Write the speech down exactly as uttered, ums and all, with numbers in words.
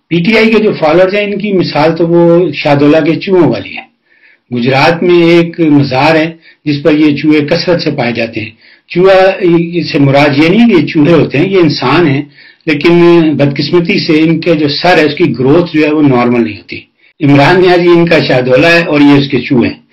PTI के जो followers हैं, इनकी मिसाल तो वो शाहदौला के चूहों वाली है। गुजरात में एक मज़ार है जिस पर ये चूहे कसरत से पाए जाते हैं। चूहा इससे मुराद ये नहीं कि ये चूहे होते हैं, ये इंसान हैं, लेकिन बदकिस्मती से इनके जो सर है उसकी ग्रोथ जो है वो नॉर्मल नहीं होती। इमरान नियाज़ी इनका शाहदौला है और ये उसके चूहे हैं।